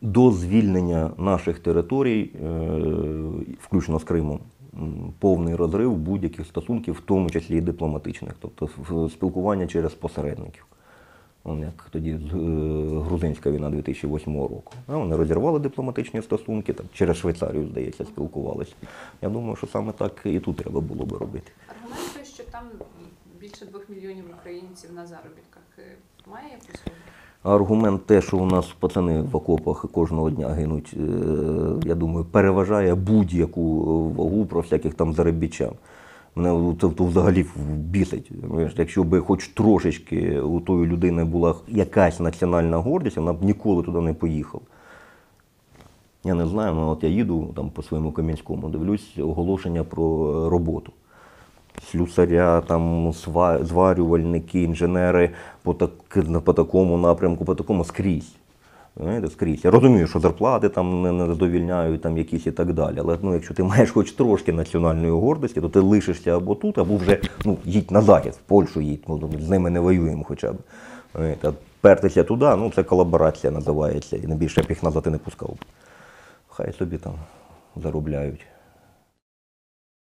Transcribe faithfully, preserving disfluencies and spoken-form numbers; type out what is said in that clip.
до звільнення наших територій, включно з Кримом, повний розрив будь-яких стосунків, в тому числі і дипломатичних, тобто спілкування через посередників. Вон, як тоді грузинська війна дві тисячі восьмого року. Вони розірвали дипломатичні стосунки, там, через Швейцарію, здається, спілкувалися. Я думаю, що саме так і тут треба було би робити. Аргумент той, що там більше двох мільйонів українців на заробітках, має якусь вагу? Аргумент те, що у нас пацани в окопах кожного дня гинуть, я думаю, переважає будь-яку вагу про всяких там заробітчан. Мене це взагалі бісить. Якщо б хоч трошечки у тої людини була якась національна гордість, вона б ніколи туди не поїхала. Я не знаю, але от я їду там по своєму Кам'янському, дивлюсь оголошення про роботу. Слюсаря, там, зварювальники, інженери по, так, по такому напрямку, по такому скрізь. Скрізь. Я розумію, що зарплати там не задовільняють, там якісь і так далі. Але ну, якщо ти маєш хоч трошки національної гордості, то ти лишишся або тут, або вже ну, їдь на захід, в Польщу їдь, ну, з ними не воюємо хоча б. А пертися туди, ну це колаборація називається, і найбільше я б їх назад і не пускав. Хай собі там заробляють.